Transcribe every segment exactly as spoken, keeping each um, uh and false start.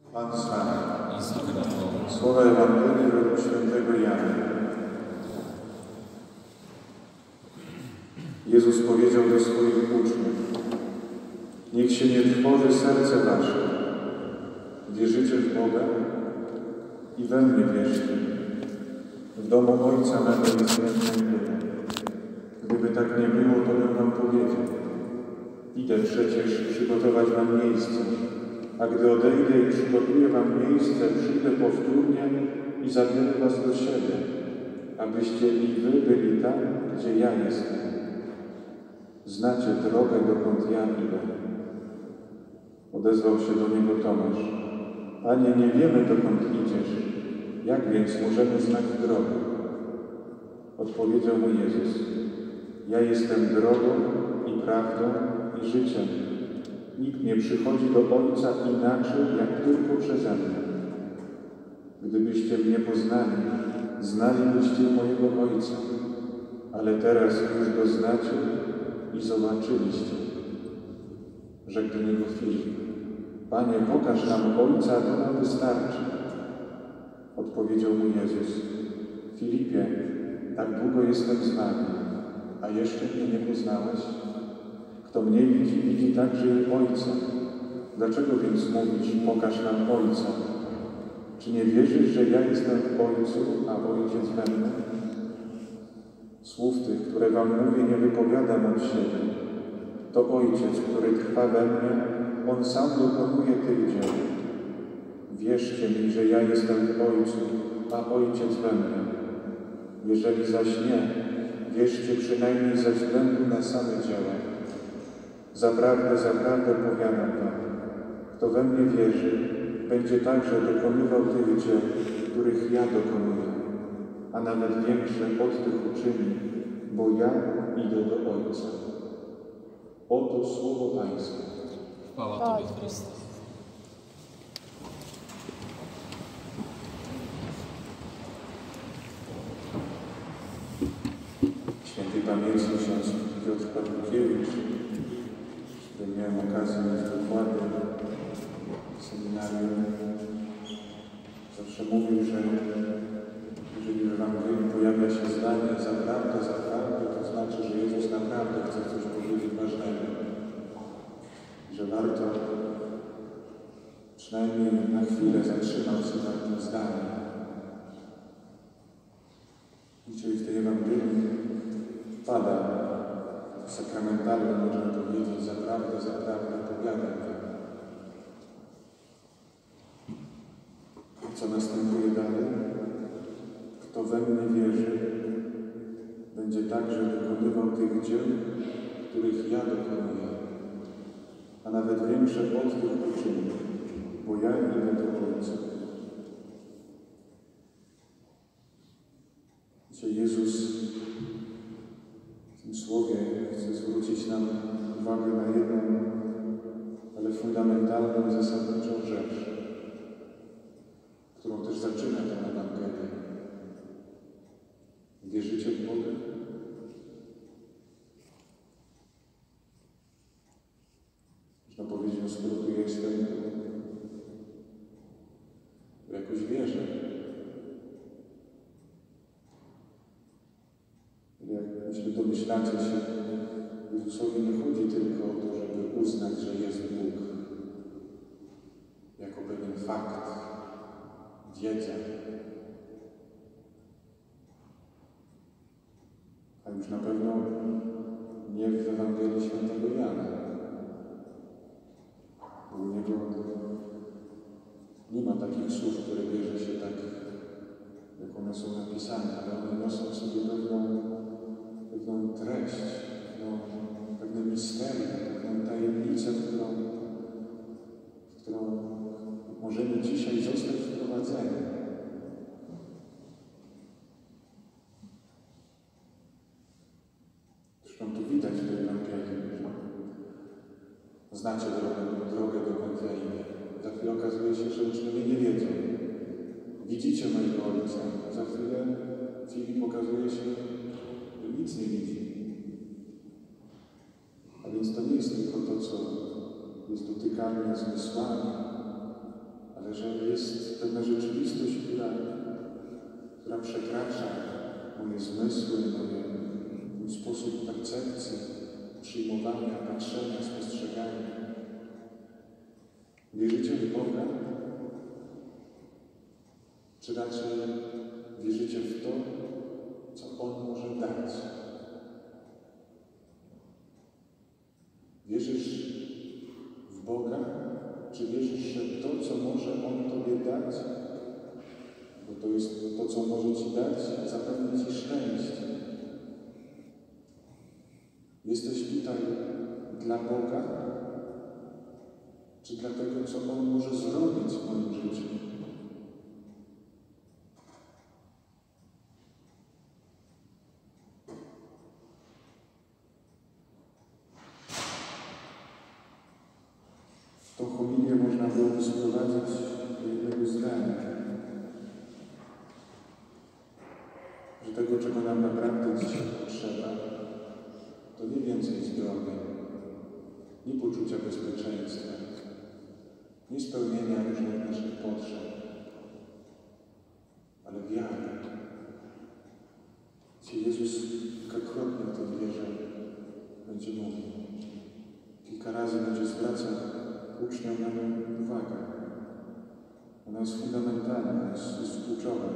Pan z nami. Słowa Ewangelii według świętego Jana. Jezus powiedział do swoich uczniów: niech się nie trwoży serce wasze. Wierzycie w Boga i we mnie wierzcie. W domu Ojca mego jest więcej bywa. Gdyby tak nie było, to bym wam powiedział. Idę przecież przygotować wam miejsce. A gdy odejdę i przygotuję wam miejsce, przyjdę powtórnie i zabiorę was do siebie, abyście i wy byli tam, gdzie ja jestem. Znacie drogę, dokąd ja idę. Odezwał się do niego Tomasz: Panie, nie wiemy, dokąd idziesz. Jak więc możemy znać drogę? Odpowiedział mu Jezus: Ja jestem drogą i prawdą i życiem. Nikt nie przychodzi do Ojca inaczej, jak tylko przeze mnie. Gdybyście mnie poznali, znalibyście mojego Ojca, ale teraz już go znacie i zobaczyliście. Rzekł do niego Filip: Panie, pokaż nam Ojca, a to nam wystarczy. Odpowiedział mu Jezus: Filipie, tak długo jestem z wami, a jeszcze mnie nie poznałeś? Kto mnie widzi, widzi także i Ojca. Dlaczego więc mówisz: pokaż nam Ojca? Czy nie wierzysz, że ja jestem w Ojcu, a Ojciec we mnie? Słów tych, które wam mówię, nie wypowiadam od siebie. To Ojciec, który trwa we mnie, On sam dokonuje tych dzieł. Wierzcie mi, że ja jestem w Ojcu, a Ojciec we mnie. Jeżeli zaś nie, wierzcie przynajmniej ze względu na same dzieła. Zaprawdę, zaprawdę powiadam wam, kto we mnie wierzy, będzie także dokonywał tych dzieł, których ja dokonuję, a nawet większe od tych uczyni, bo ja idę do Ojca. Oto słowo Pańskie. Chwała Tobie, Chryste. Świętej pamięci ksiądz Piotr Pawłukiewicz, z którym miałem okazję mieć wykłady w seminarium, zawsze mówił, że jeżeli w Ewangelii pojawia się zdanie zaprawdę, zaprawdę, to znaczy, że Jezus naprawdę chce coś powiedzieć ważnego. I że warto przynajmniej na chwilę zatrzymać się nad tym zdaniem. Dzisiaj w tej Ewangelii pada sakramentalnie, można powiedzieć, zaprawdę, zaprawdę powiadam wam. Co następuje dalej? Kto we mnie wierzy, będzie także wykonywał tych dzieł, których ja dokonuję, a nawet większe od tych uczynię, bo ja idę do Ojca. Dzisiaj Jezus w tym słowie chce zwrócić nam uwagę na jedną, ale fundamentalną, zasadniczą rzecz, którą też zaczyna tę Ewangelię. Wierzycie w Boga? Można powiedzieć, no skoro tu jestem, to jakoś wierzę. Jak myślę, domyślacie się, Jezusowi nie chodzi tylko o to, żeby uznać, że jest Bóg, jako pewien fakt, wiedzę. A już na pewno nie w Ewangelii świętego Jana. Bo u niego nie ma takich słów, które bierze się tak, jak one są napisane, ale one niosą sobie pewną, pewną treść, pewną, pewne misterium, pewną tajemnicę, w którą, w którą możemy dzisiaj zostać wprowadzeni. Zresztą tu widać w tej Ewangelii, że znacie drogę, drogę dokąd ja idę. Za chwilę okazuje się, że uczniowie nie wiedzą. Widzicie mojego Ojca. Za chwilę Filip okazuje się, że nic nie widzi. A więc to nie jest tylko to, co jest dotykalne zmysłami, ale ale że jest pewna rzeczywistość, która, która przekracza moje zmysły, moje, mój sposób percepcji, przyjmowania, patrzenia, spostrzegania. Wierzycie w Boga? Czy raczej wierzycie w to, co On może dać? Wierzysz w Boga? Czy wierzysz, że to, co może On Tobie dać, bo to jest to, co może Ci dać, zapewni Ci szczęście? Jesteś tutaj dla Boga, czy dla tego, co On może zrobić w moim życiu? Tą homilię można byłoby sprowadzić do jednego zdania, że tego, czego nam naprawdę dzisiaj potrzeba, to nie więcej zdrowia, nie poczucia bezpieczeństwa, nie spełnienia różnych naszych potrzeb, ale wiary. Dzisiaj Jezus kilkakrotnie o tej wierze będzie mówił. Kilka razy będzie zwracał uczniom na nią uwagę. Ona jest fundamentalna, ona jest, jest kluczowa.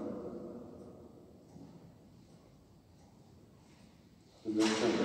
Dlaczego?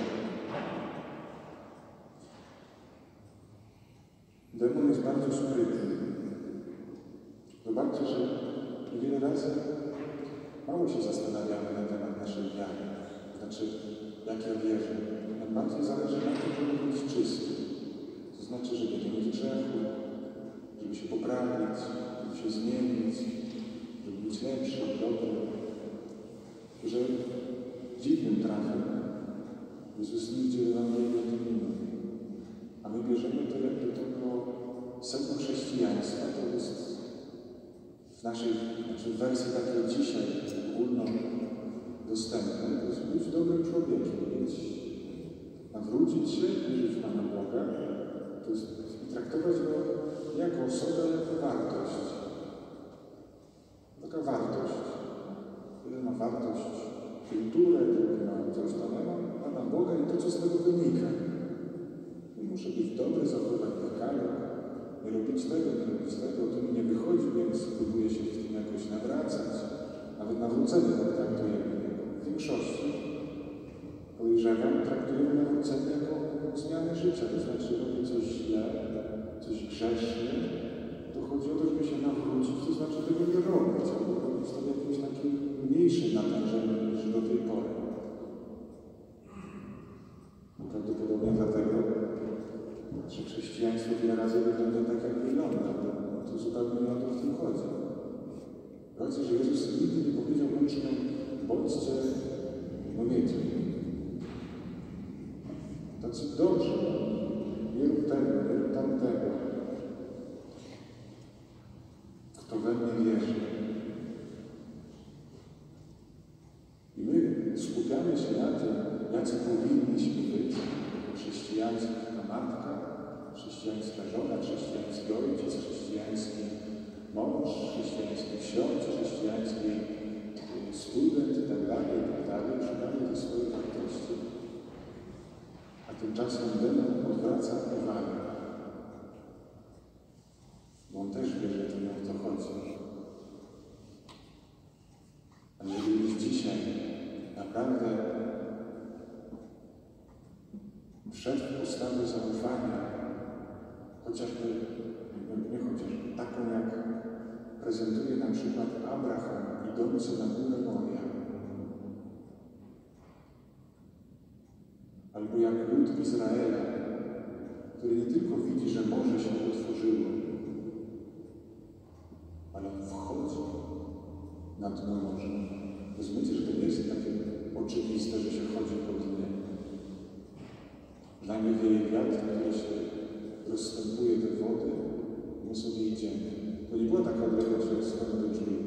Demon jest bardzo sprytny. Zobaczcie, że wiele razy mało się zastanawiamy na temat naszej wiary. Znaczy, jak ja wierzę. Nam bardziej zależy na tym, żeby być czysty. To znaczy, żeby nie mieć grzechu, żeby się poprawić, żeby się zmienić, żeby być lepszy, dobry. Że dziwnym trafem Jezus nigdzie w Ewangelii o tym nie mówi. A my bierzemy to jakby to było sedno chrześcijaństwa. To jest w naszej znaczy w wersji takiej dzisiaj ogólno dostępnej. To jest być dobrym człowiekiem, być, nawrócić się, wierzyć w Pana Boga. To jest i traktować go jako osobę, jako wartość. Taka wartość. Jeden ma wartość kulturę, drugi ma coś tam, ja mam Pana Boga i to, co z tego wynika. I muszę być dobry, zachowywać dekalog, nie robić tego, nie robić tego, to mi nie wychodzi, więc próbuję się w tym jakoś nawracać. Nawet nawrócenie tak traktujemy. W większości, podejrzewam, traktujemy nawrócenie jako zmianę życia. To znaczy, robię coś źle, coś grzecznie, to chodzi o to, żeby się nawrócić, to znaczy tego nie robić, albo robić to w jakimś takim mniejszym natężeniu niż do tej pory. Prawdopodobnie dlatego, że chrześcijaństwo wiele razy wygląda tak, jak wygląda, bo to zupełnie nie o to w tym chodzi. Chodzi, że Jezus nigdy nie powiedział uczniom, bądźcie, no wiecie, tacy dobrzy, nie rób tego, nie rób tamtego. Kto we mnie wierzy. I my skupiamy się na tym, jacy powinniśmy być, chrześcijańska matka, chrześcijańska żona, chrześcijański ojciec, chrześcijański mąż, chrześcijański ksiądz, chrześcijański student i tak dalej, i tak dalej. Szukamy tych swoich wartości. A tymczasem demon odwraca uwagę. Bo on też wie, że to nie o to chodzi. A jeżeli już dzisiaj naprawdę wszedł w postawę zaufania, chociażby, nie, nie chociażby, taką jak prezentuje na przykład Abraham idący na górę Moria, albo jak lud Izraela, który nie tylko widzi, że morze się otworzyło, ale on wchodzi na dno morza. Rozumiecie, że to nie jest takie oczywiste, że się chodzi po dnie. Dla mnie wieje wiatr, który się rozstępuje te wody, my sobie idziemy. To nie była taka odległość od strony do drzwi,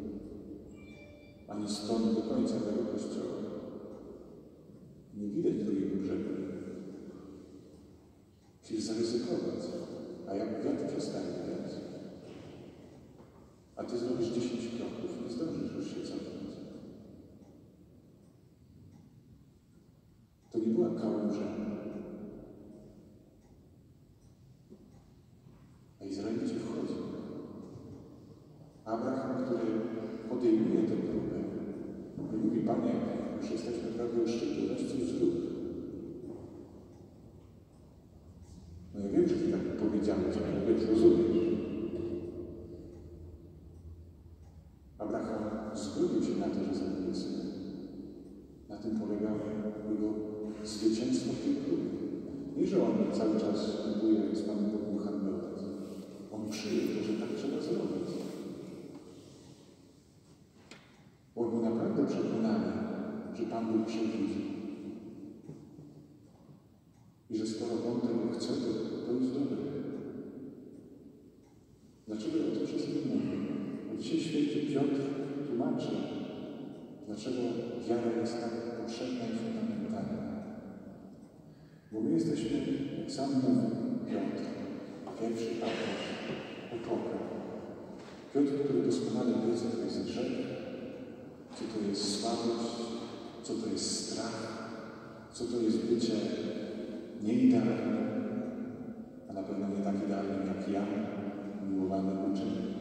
ani stąd do końca tego kościoła. Nie widać drugiego brzegu. Musisz zaryzykować, a jak wiatr przestanie wiać, A ty zrobisz dziesięć kroków, nie zdążysz już się cofnąć. To nie była kałuża. A Izraelici wchodzą. Abraham, który podejmuje tę próbę, i mówi: Panie, już jesteśmy prawie u szczytu, weź coś zrób. No ja wiem, że ty tak powiedziałeś, ale wiesz, rozumiesz. Abraham zgodził się na to, że zabije syna. Na tym polegało jego zwycięstwo w tej próbie. Nie, że on cały czas próbuje z Panem Bogiem handlować. On przyjął to, że tak trzeba zrobić. Bo on był naprawdę przekonany, że Pan Bóg przewidzi. I że skoro on tego chce, to, to jest dobre. Dlaczego o tym wszystkim mówię? Bo dzisiaj święty Piotr tłumaczy, dlaczego wiara jest tak potrzebna i fundamentalna. Bo my jesteśmy, jak sam mówi Piotr, pierwszy papież, epoka. Piotr, który doskonale wie, co to jest grzech, co to jest słabość, co to jest strach, co to jest bycie nieidealnym, a na pewno nie tak idealnym jak ja, miłowany uczeń.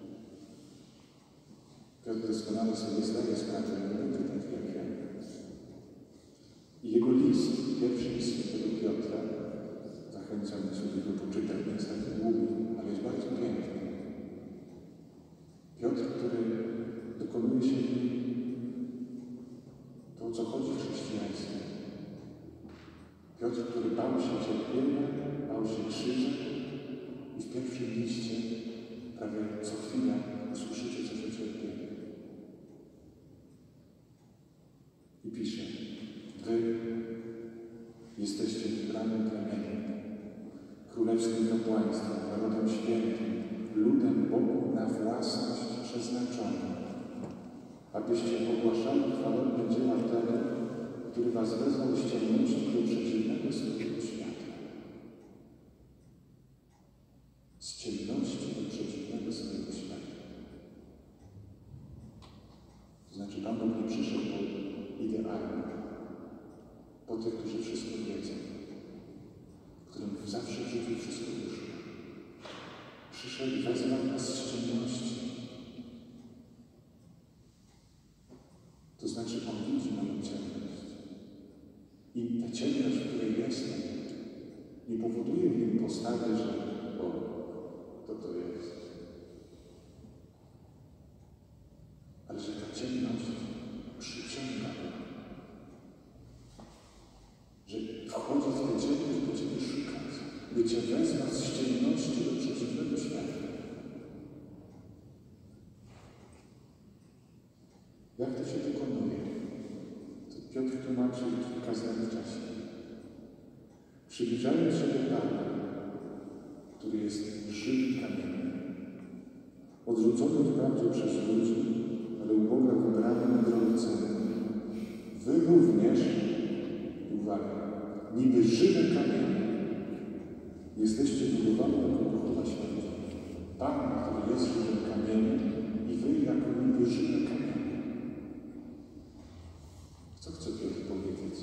Piotr doskonale sobie zdaje sprawę, że nie będzie taki jak ja. I jego list, pierwszy list świętego Piotra, zachęcam sobie go poczytać, nie jest taki długi, ale jest bardzo piękny. Piotr, który dokonuje się to, o co chodzi w chrześcijaństwie. Piotr, który bał się cierpienia, bał się krzyża i w pierwszym liście prawie co chwilę usłyszycie coś o cierpieniu. I pisze: Wy jesteście wybranym plemieniem, królewskim kapłaństwem, narodem świętym, ludem Bogu na własność przeznaczoną, abyście ogłaszali chwalebne dzieła tego, który was wezwał z ciemności do przeciwnego swojego światła. Z ciemności do przeciwnego swojego światła. To znaczy, Pan Bóg nie przyszedł po idealnych, po tych, którzy wszystko wiedzą, którym zawsze w życiu wszystko wyszło. Przyszedł i wezwał nas z ciemności. To znaczy, On widzi moją ciemność. I ta ciemność, w której jestem, nie powoduje w nim postawy, że o, to to jest. Ale że ta ciemność przyciąga go. Że wchodzi w tę ciemność, by Ciebie szukać, by Cię wezwać z ciemności do przeciwnego świata. Jak to się dokonuje? To Piotr tłumaczy w kazanym czasie. Przybliżając się do Pana, który jest żywym kamieniem, odrzuconym wprawdzie przez ludzi, ale u Boga wybranym i drogocennym, wy również, uwaga, niby żywe kamienie, jesteście budowani jako duchowa świątynia. Pan, który jest żywym kamieniem, i wy jako niby żywe kamienie. Co chce Piotr powiedzieć?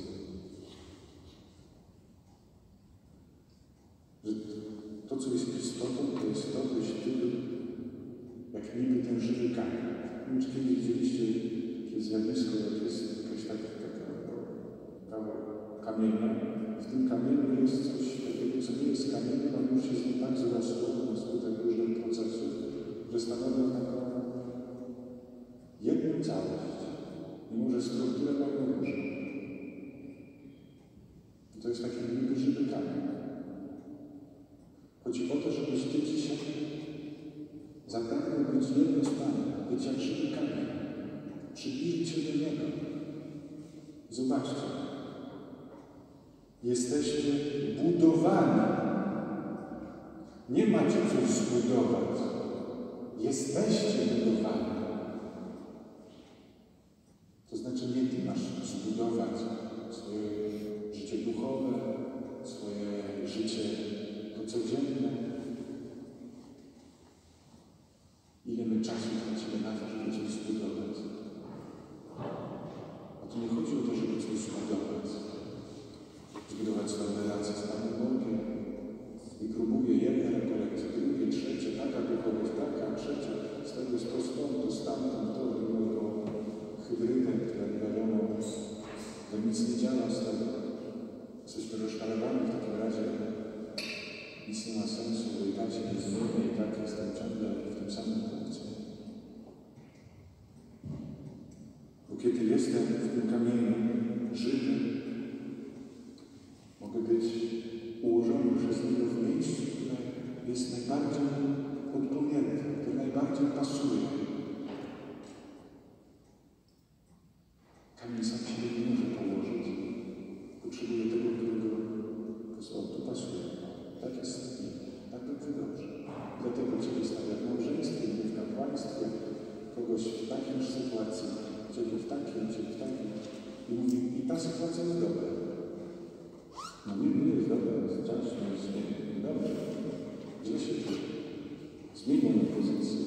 Że to, co jest istotą, to jest to, byś ty był jak niby ten żywy kamień. Nie wiem, czy kiedyś widzieliście takie zjawisko, jak jest jakaś taka, taka kawał kamienia. W tym kamieniu jest coś takiego, co nie jest kamieniem, ale już jest tak wzrosło na skutek różnych procesów, że stanowi taką jedną całość. Mimo że strukturę mają różną. I to jest taki niby żywy kamień. Chodzi o to, żebyś ty dzisiaj zapragnął być jedno z Panem, być jak żywy kamień. Przybliżyć się do Niego. Zobaczcie. Jesteście budowani. Nie macie coś zbudować. Jesteście budowani. To znaczy, nie ty masz zbudować swoje życie duchowe, swoje życie to codzienne. I ile my czasu tracimy na to, żeby coś zbudować. A tu nie chodzi o to, żeby coś zbudować. Zbudować swoją relację z Panem Bogiem. I próbuje jedna rekolekcja, drugie, trzecie, taka duchowość, taka, trzecia, z tego stąd, stamtąd, to, innego hybrydę, która nie wiadomo, że nic nie działa z tego. Jesteśmy rozczarowani w takim razie. Nic nie ma sensu, bo i tak się nie zmienię, i tak jestem ciągle w tym samym punkcie. Bo kiedy jestem w tym kamieniu żywym, mogę być ułożony przez Niego w miejscu, które jest najbardziej odpowiednie, które najbardziej pasuje. Kamień sam siebie nie może położyć. Potrzebuje tego, którego posłał. Tu pasuje. Tak jest i tak będzie dobrze. Dlatego Ciebie stawia w małżeństwie, nie w kapłaństwie, kogoś w takiej sytuacji, Ciebie w takiej, Ciebie w takiej. I mówi, i ta sytuacja jest dobra. No nie, nie jest dobra, jest ciężko, jest nie, dobrze. Źle się czuję. Zmienię na pozycję.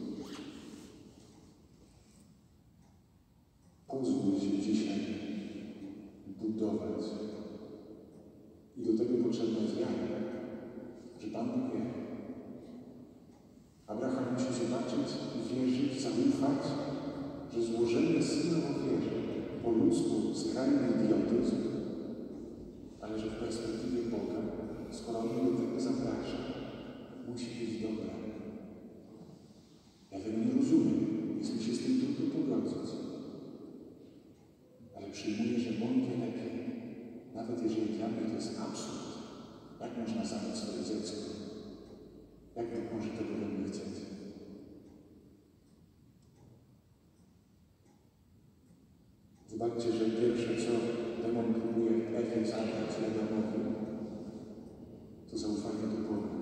Pozwól się dzisiaj budować. I do tego potrzebna jest wiara, że Pan Bóg wie. Abraham musi zobaczyć, wierzyć, zaufać, że złożenie syna w ofierze po ludzku skrajny idiotyzm, ale że w perspektywie Boga, skoro On do tego zaprasza, musi być dobre. Ja tego nie rozumiem, jest mi się z tym trudno pogodzić. Ale przyjmuję, że On wie lepiej. Nawet jeżeli dla mnie to jest absurd. Jak można zabić swoje dziecko? Jak Bóg może tego we mnie chcieć? Zobaczcie, że pierwsze, co demon próbuje Ewie zabrać Adamowi, to zaufanie do Boga.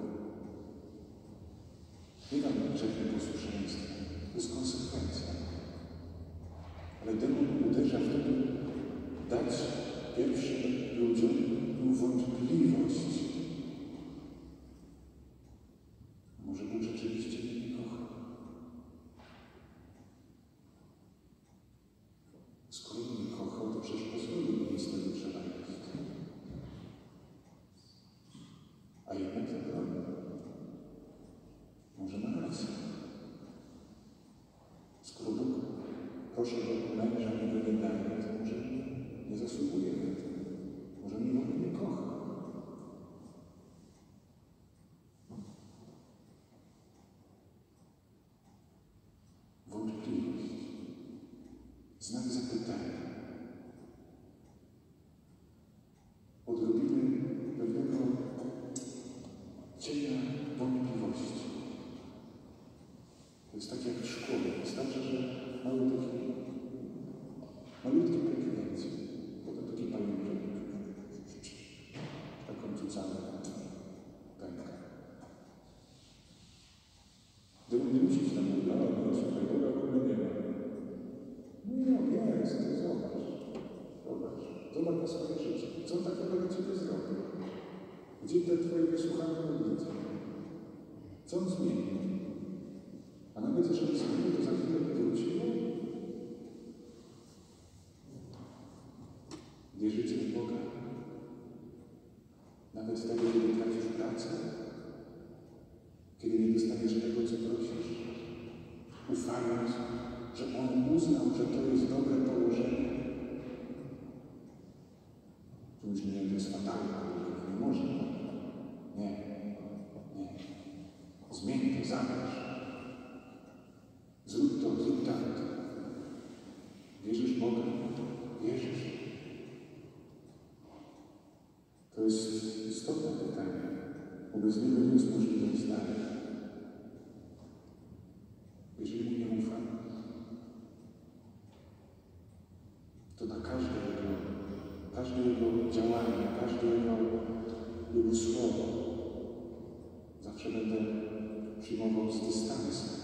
Nie dam grzech nieposłuszeństwa. To jest konsekwencja. Ale demon uderza w to, by dać pierwszym ludziom wątpliwość. Może Bóg rzeczywiście mnie nie kocha. Skoro mnie kochał, to przecież pozwolił mi z tego trzeba jeść. A jednak zabronił. Może ma rację. Skoro Bóg proszę do męża, mi go nie daje, to może nie zasługuje na to. Może mnie w ogóle nie kocha. Wątpliwość. Znak zapytania. Odrobiny pewnego cienia wątpliwości. To jest tak jak w szkole. Wystarczy, że mały taki, malutkie pęknięcie. Potem taki pamięć. Na końcu całe pęka. Gdybym nie musieć tam mówić, ale no słuchaj, Boga w ogóle nie ma. No jest, to zobacz. Zobacz. Zobacz na swoje życie. Co on takiego dla Ciebie zrobił? Gdzie te Twoje wysłuchane modlitwy? Co on zmienił? A nawet jeżeli zmienił, to za chwilę wróciło. Wierzycie w Boga? Nawet wtedy, kiedy tracisz pracę, kiedy nie dostaniesz tego, co prosisz, ufając, że On uznał, że to jest dobre położenie. To już nie wiem, to jest fatalne, nie można. Nie, nie. Zmień to, zabierz. Zrób to, zrób tamto. Wierzysz w Boga? Wierzysz. To jest istotne pytanie, bo bez niego nie jest możliwe zdanie. Jeżeli mu nie ufam, to na każde jego, każde jego działanie, każde jego, jego słowo zawsze będę przyjmował z dystansem.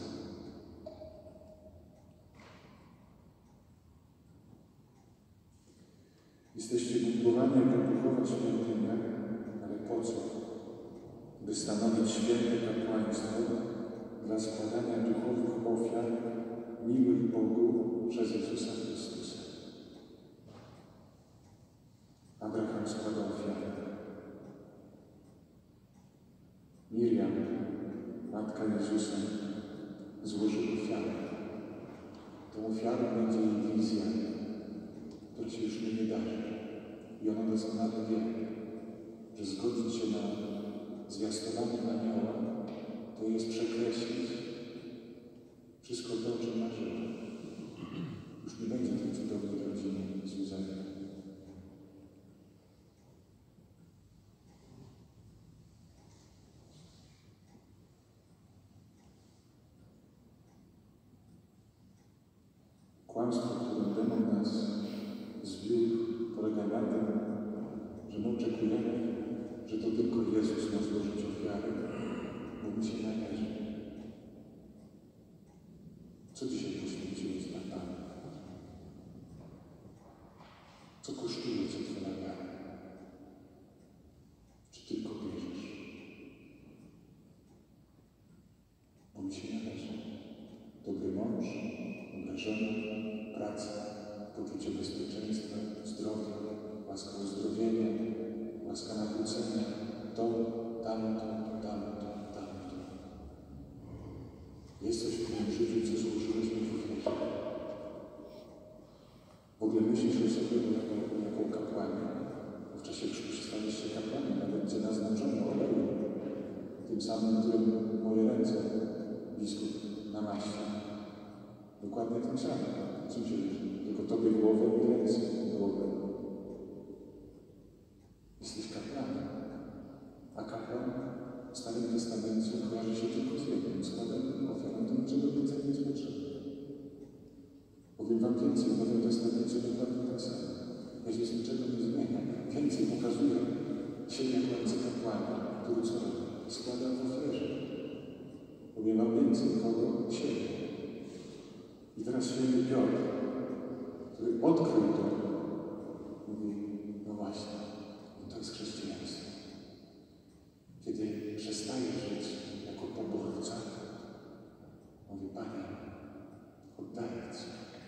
Jesteście budowani jako duchowa świątynia, ale po co? By stanowić święte kapłaństwo dla składania duchowych miłych Bogu przez Jezusa Chrystusa. Abraham składał ofiarę. Miriam, matka Jezusa, złożył ofiarę. Tą ofiarą będzie jej wizja, która się już nie wydarzy. I ona doskonale wie, że zgodzić się na zwiastowanie anioła, to jest przekreślić wszystko to, o czym marzyła. Już nie będzie tej cudownej rodziny z Józefem. Kłamstwo, którym demon nas zwiódł, polega na tym, że my oczekujemy, że to tylko Jezus ma złożyć ofiarę, bo mi się należy. Co dzisiaj poświęciłeś dla Pana? Co kosztuje Cię Twoja wiara? Czy tylko bierzesz? Bo mi się należy. Dobry mąż, dobra żona, praca, poczucie bezpieczeństwa, zdrowia, łaska uzdrowienia, łaska nawrócenia, to, tamto, tamto, tamto. Jest coś w moim życiu, co złożyłeś mi w ofierze. W ogóle myślisz o sobie jako, jako kapłanie. W czasie chrztu stałeś się kapłanem, nawet Cię naznaczono olejem. Tym samym, którym moje ręce biskup namaścił. Dokładnie tym samym. Co się liczy? Tylko Tobie głowę i ręce głowę. Jesteś kapłanem. A kapłan w Starym Testamencie kojarzy się tylko z jednym składem ofiarą, to niczego więcej nie jest potrzebne. Powiem Wam więcej, w Nowym Testamencie dokładnie tak samo. Jezus niczego nie zmienia. Więcej pokazuje siebie jako arcykapłana, który co robi? Składa w ofierze. Powiem Wam więcej, kogo? Siebie. I teraz święty Piotr, który odkrył to, mówi, no właśnie, to jest chrześcijaństwo. Kiedy przestaje żyć jako poborca, mówi, Panie, oddaję Ci.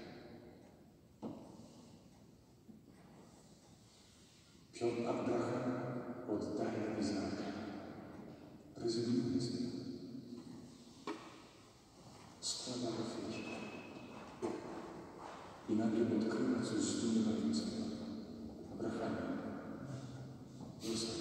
Piotr Abraham oddaje Izaaka. Rezygnuje z niego. Składa ofierze. I nagle odkrywa coś zdumiewającego. Abrahamie, Józef.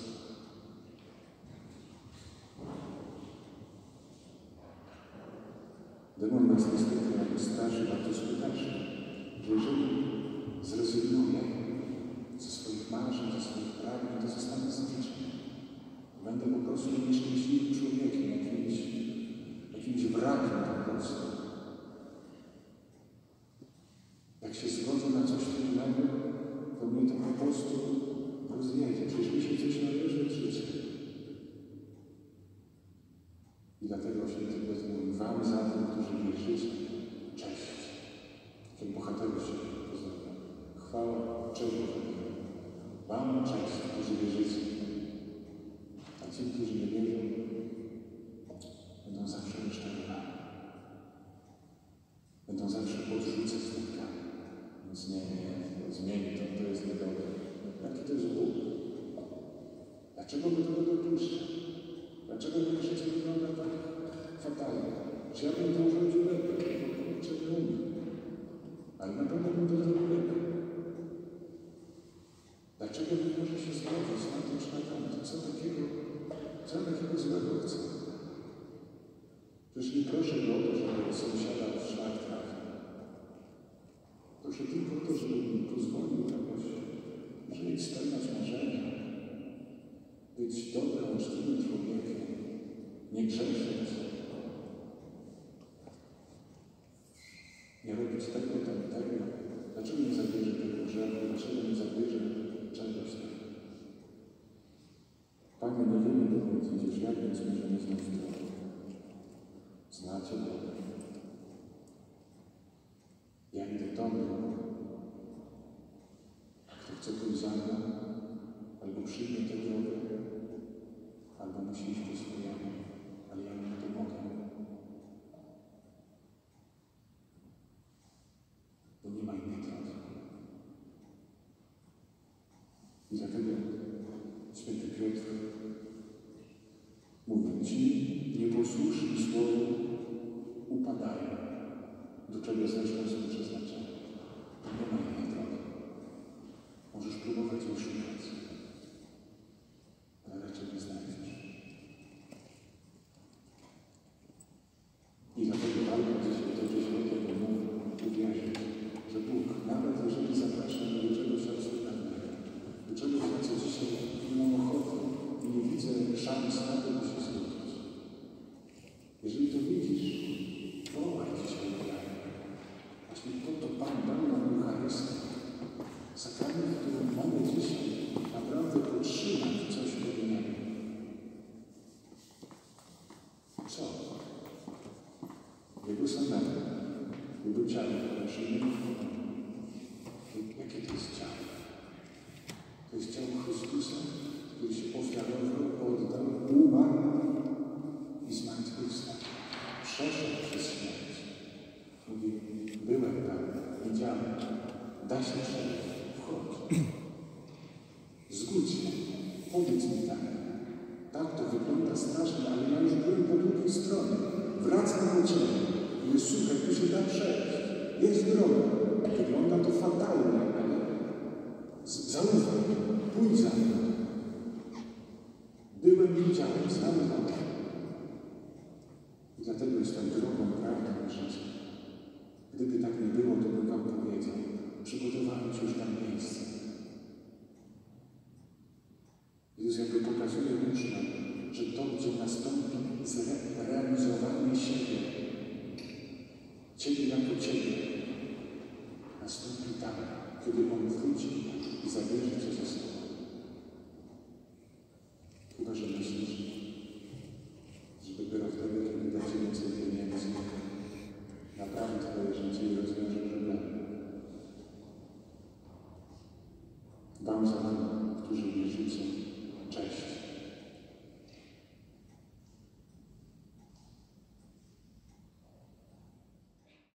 Demon nas niestety jakby straszy, a to skutecznie, że jeżeli zrezygnuje ze swoich marzeń, ze swoich pragnień, to zostanę zniszczony. Będę po prostu nieszczęśliwym człowiekiem, jakimś, jakimś wrakiem po prostu. Jak się zgodzę na coś trudnego, to mnie to po prostu rozjedzie. Przecież mi się coś należy w życiu. I dlatego święty Piotr mówi, wam za tym, którzy wierzycie, cześć. Jak bohaterowie się pozdrawia. Chwała, cześć bohaterowie. Wam cześć, którzy wierzycie. A ci, którzy nie wierzą, będą zawsze rozczarowani. Będą zawsze odrzucać ten kamień. Więc nie, nie, zmieni to, to jest niedobre. Jaki to jest Bóg? Dlaczego by tego dopuszczał? Dlaczego moje życie wygląda tak fatalnie? Czy ja bym to urządził lepiej? Bo kurczę, nie umiem. Ale na pewno bym to zrobił lepiej. Dlaczego nie może się zgodzić na to czy na tamto? Co takiego, co takiego złego chcę? Przecież nie proszę go o to, żeby sąsiada w szlak trafił. Proszę tylko o to, żeby mi pozwolił jakoś żyć, spełniać marzenia, być dobrym, uczciwym człowiekiem, nie grzeszyć, nie robić tego, tamtego. Dlaczego nie zabierze tego grzechu? Dlaczego nie zabierze czegoś tam? Panie, nie wiemy, dokąd idziesz, jak więc możemy znać drogę? Znacie drogę. Ja idę tą drogą. A kto chce pójść za mną, albo przyjmie tę drogę, albo musi iść po swojemu, ale ja mu pomogę. I dlatego święty Piotr mówi: ci nieposłuszni słowu upadają, do czego zresztą są przeznaczeni. Nie ma innej drogi. Możesz próbować ją szukać, ale raczej nie znajdziesz. I dlatego warto dzisiaj toczy się o to, by mu uwierzyć, że Bóg, nawet jeżeli zaprasza mnie do czegoś absurdalnego, do czegoś, na co dzisiaj nie mam ochoty i nie widzę szans na to, by się zgodzić. Jeżeli to widzisz, wołaj dzisiaj wiarę. Właśnie po to Pan dał nam Eucharystię. Sakrament, który mamy dzisiaj, naprawdę podtrzymać coś innego. Co? Jego samego, Jego ciało, które przyjmuje. Jakie to jest ciało? To jest ciało Chrystusa, który się ofiarował, oddał, umarł i zmartwychwstał. Przeszedł przez śmierć. Mówi: byłem tam, widziałem, da się przejść, wchodź. Zgódź się, powiedz mi tak. Tak, to wygląda strasznie, ale ja już byłem po drugiej stronie. Wracam do Ciebie. Mówię: słuchaj, tu się da przejść. Jest droga. Wygląda to fatalnie, ale zaufaj, pójdź za mną. Byłem i widziałem, znam drogę. I dlatego jestem drogą, prawdą i życiem. Gdyby tak nie było, to bym Wam powiedział: przygotowałem Ci już tam miejsce. Jezus jakby pokazuje uczniom, że to, gdzie nastąpi zrealizowanie siebie, Ciebie jako Ciebie, nastąpi tam, kiedy On wróci i zabierze Cię ze sobą. Chyba że myślisz, że dopiero wtedy, kiedy da Ci więcej pieniędzy, naprawi Twoje życie i rozwiąże problemy. Wam za nami, którzy wierzycie,